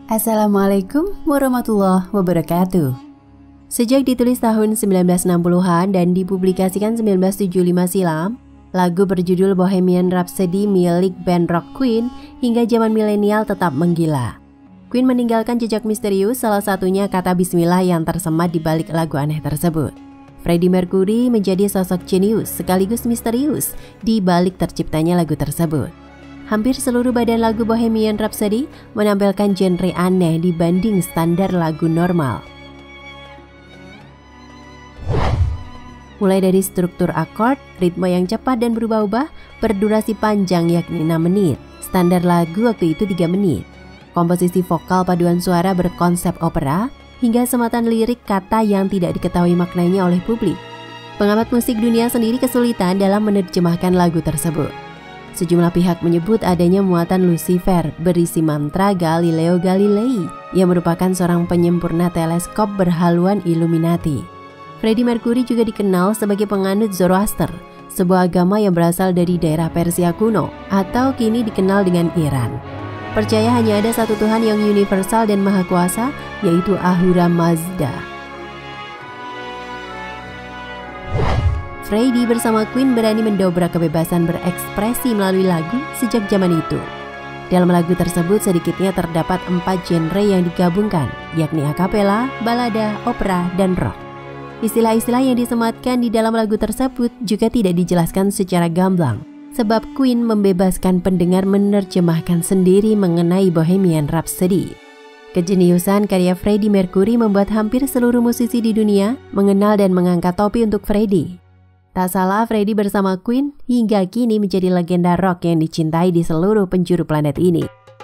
Assalamualaikum warahmatullahi wabarakatuh. Sejak ditulis tahun 1960-an dan dipublikasikan 1975 silam, lagu berjudul Bohemian Rhapsody milik band rock Queen hingga zaman milenial tetap menggila. Queen meninggalkan jejak misterius, salah satunya kata bismillah yang tersemat di balik lagu aneh tersebut. Freddie Mercury menjadi sosok jenius sekaligus misterius di balik terciptanya lagu tersebut. Hampir seluruh badan lagu Bohemian Rhapsody menampilkan genre aneh dibanding standar lagu normal. Mulai dari struktur akord, ritme yang cepat dan berubah-ubah, berdurasi panjang yakni 6 menit. Standar lagu waktu itu 3 menit. Komposisi vokal paduan suara berkonsep opera, hingga sematan lirik kata yang tidak diketahui maknanya oleh publik. Pengamat musik dunia sendiri kesulitan dalam menerjemahkan lagu tersebut. Sejumlah pihak menyebut adanya muatan Lucifer berisi mantra Galileo Galilei yang merupakan seorang penyempurna teleskop berhaluan Illuminati. Freddie Mercury juga dikenal sebagai penganut Zoroaster, sebuah agama yang berasal dari daerah Persia kuno atau kini dikenal dengan Iran. Percaya hanya ada satu Tuhan yang universal dan maha kuasa, yaitu Ahura Mazda. Freddie bersama Queen berani mendobrak kebebasan berekspresi melalui lagu sejak zaman itu. Dalam lagu tersebut sedikitnya terdapat 4 genre yang digabungkan, yakni akapela, balada, opera, dan rock. Istilah-istilah yang disematkan di dalam lagu tersebut juga tidak dijelaskan secara gamblang, sebab Queen membebaskan pendengar menerjemahkan sendiri mengenai Bohemian Rhapsody. Kejeniusan karya Freddie Mercury membuat hampir seluruh musisi di dunia mengenal dan mengangkat topi untuk Freddie. Tak salah, Freddie bersama Queen hingga kini menjadi legenda rock yang dicintai di seluruh penjuru planet ini.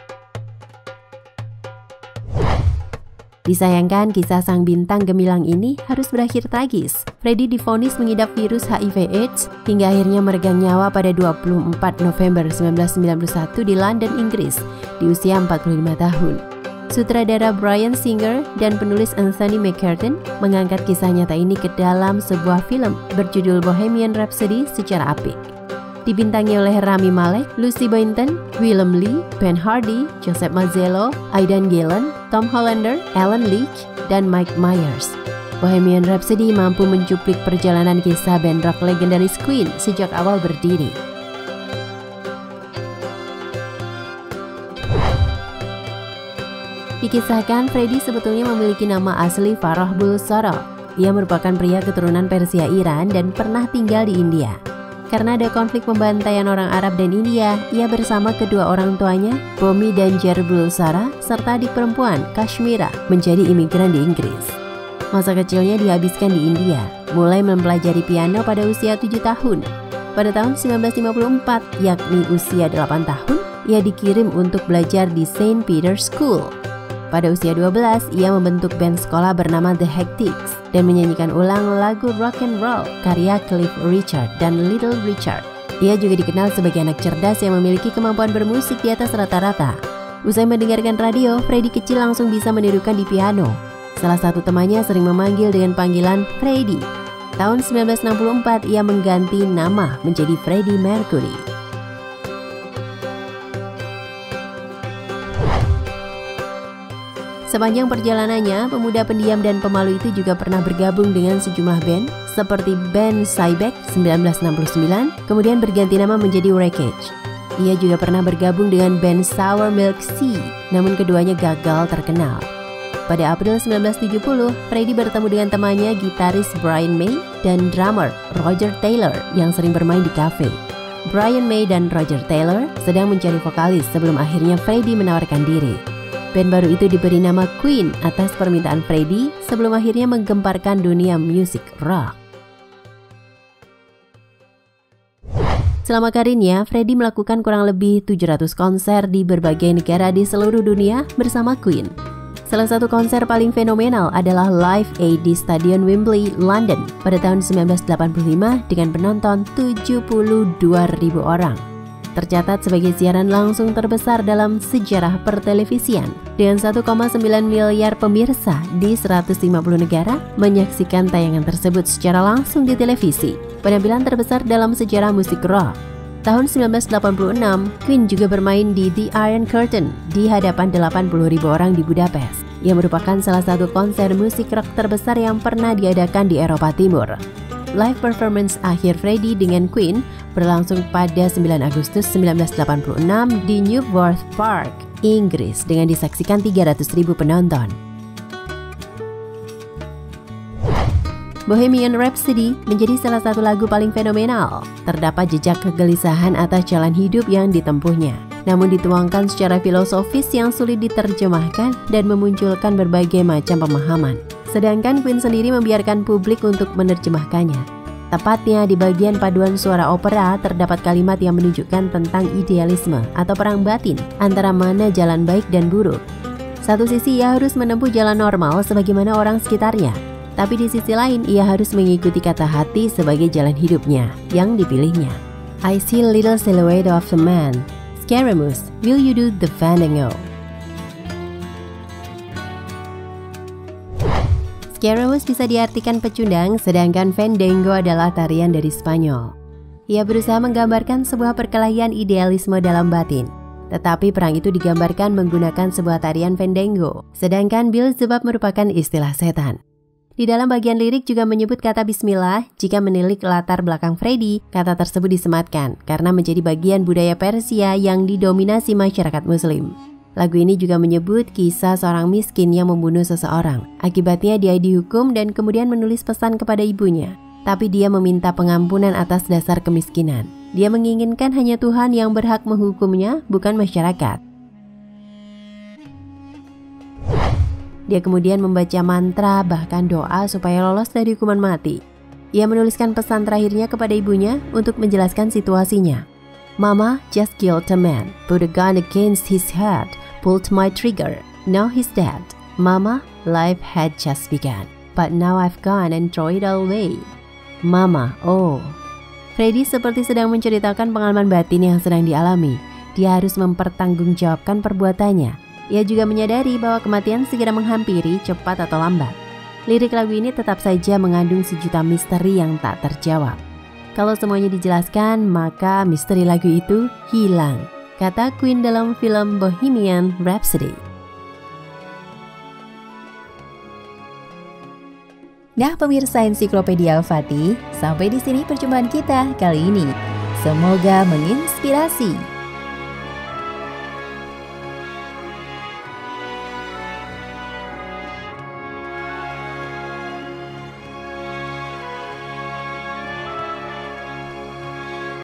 Disayangkan, kisah sang bintang gemilang ini harus berakhir tragis. Freddie divonis mengidap virus HIV/AIDS hingga akhirnya meregang nyawa pada 24 November 1991 di London, Inggris, di usia 45 tahun. Sutradara Bryan Singer dan penulis Anthony McCarten mengangkat kisah nyata ini ke dalam sebuah film berjudul Bohemian Rhapsody secara apik. Dibintangi oleh Rami Malek, Lucy Boynton, Willem Lee, Ben Hardy, Joseph Mazzello, Aidan Gillen, Tom Hollander, Alan Leach, dan Mike Myers. Bohemian Rhapsody mampu mencuplik perjalanan kisah band rock legendaris Queen sejak awal berdiri. Dikisahkan Freddie sebetulnya memiliki nama asli Farah Bulsara. Ia merupakan pria keturunan Persia Iran dan pernah tinggal di India. Karena ada konflik pembantaian orang Arab dan India, ia bersama kedua orang tuanya, Bomi dan Jer Bulsara, serta adik perempuan, Kashmira, menjadi imigran di Inggris. Masa kecilnya dihabiskan di India, mulai mempelajari piano pada usia 7 tahun. Pada tahun 1954, yakni usia 8 tahun, ia dikirim untuk belajar di St. Peter's School. Pada usia 12, ia membentuk band sekolah bernama The Hectics dan menyanyikan ulang lagu rock and roll karya Cliff Richard dan Little Richard. Ia juga dikenal sebagai anak cerdas yang memiliki kemampuan bermusik di atas rata-rata. Usai mendengarkan radio, Freddie kecil langsung bisa menirukan di piano. Salah satu temannya sering memanggil dengan panggilan Freddie. Tahun 1964, ia mengganti nama menjadi Freddie Mercury. Sepanjang perjalanannya, pemuda pendiam dan pemalu itu juga pernah bergabung dengan sejumlah band seperti band Cybeck 1969, kemudian berganti nama menjadi Wreckage. Ia juga pernah bergabung dengan band Sour Milk Sea, namun keduanya gagal terkenal. Pada April 1970, Freddie bertemu dengan temannya gitaris Brian May dan drummer Roger Taylor yang sering bermain di kafe. Brian May dan Roger Taylor sedang mencari vokalis sebelum akhirnya Freddie menawarkan diri. Band baru itu diberi nama Queen atas permintaan Freddie sebelum akhirnya menggemparkan dunia musik rock. Selama karirnya, Freddie melakukan kurang lebih 700 konser di berbagai negara di seluruh dunia bersama Queen. Salah satu konser paling fenomenal adalah Live Aid di Stadion Wembley, London pada tahun 1985 dengan penonton 72.000 orang. Tercatat sebagai siaran langsung terbesar dalam sejarah pertelevisian dengan 1,9 miliar pemirsa di 150 negara menyaksikan tayangan tersebut secara langsung di televisi. Penampilan terbesar dalam sejarah musik rock. Tahun 1986, Queen juga bermain di The Iron Curtain di hadapan 80.000 orang di Budapest. Ia merupakan salah satu konser musik rock terbesar yang pernah diadakan di Eropa Timur. Live performance akhir Freddie dengan Queen berlangsung pada 9 Agustus 1986 di Knebworth Park, Inggris dengan disaksikan 300.000 penonton. Bohemian Rhapsody menjadi salah satu lagu paling fenomenal. Terdapat jejak kegelisahan atas jalan hidup yang ditempuhnya, namun dituangkan secara filosofis yang sulit diterjemahkan dan memunculkan berbagai macam pemahaman. Sedangkan Queen sendiri membiarkan publik untuk menerjemahkannya. Tepatnya di bagian paduan suara opera terdapat kalimat yang menunjukkan tentang idealisme atau perang batin antara mana jalan baik dan buruk. Satu sisi ia harus menempuh jalan normal sebagaimana orang sekitarnya, tapi di sisi lain ia harus mengikuti kata hati sebagai jalan hidupnya yang dipilihnya. I see little silhouette of a man. Scaramouche, will you do the fandango? Scaramouche bisa diartikan pecundang, sedangkan fandango adalah tarian dari Spanyol. Ia berusaha menggambarkan sebuah perkelahian idealisme dalam batin. Tetapi perang itu digambarkan menggunakan sebuah tarian fandango, sedangkan Beelzebub merupakan istilah setan. Di dalam bagian lirik juga menyebut kata bismillah. Jika menilik latar belakang Freddie, kata tersebut disematkan karena menjadi bagian budaya Persia yang didominasi masyarakat muslim. Lagu ini juga menyebut kisah seorang miskin yang membunuh seseorang. Akibatnya dia dihukum dan kemudian menulis pesan kepada ibunya. Tapi dia meminta pengampunan atas dasar kemiskinan. Dia menginginkan hanya Tuhan yang berhak menghukumnya, bukan masyarakat. Dia kemudian membaca mantra bahkan doa supaya lolos dari hukuman mati. Ia menuliskan pesan terakhirnya kepada ibunya untuk menjelaskan situasinya. Mama just killed a man, put a gun against his head, pulled my trigger, now he's dead. Mama, life had just begun, but now I've gone and throw it all away. Mama, oh. Freddie seperti sedang menceritakan pengalaman batin yang sedang dialami. Dia harus mempertanggungjawabkan perbuatannya. Ia juga menyadari bahwa kematian segera menghampiri cepat atau lambat. Lirik lagu ini tetap saja mengandung sejuta misteri yang tak terjawab. Kalau semuanya dijelaskan, maka misteri lagu itu hilang, kata Queen dalam film Bohemian Rhapsody. Nah pemirsa Ensiklopedia Al-Fatih, sampai di sini perjumpaan kita kali ini. Semoga menginspirasi.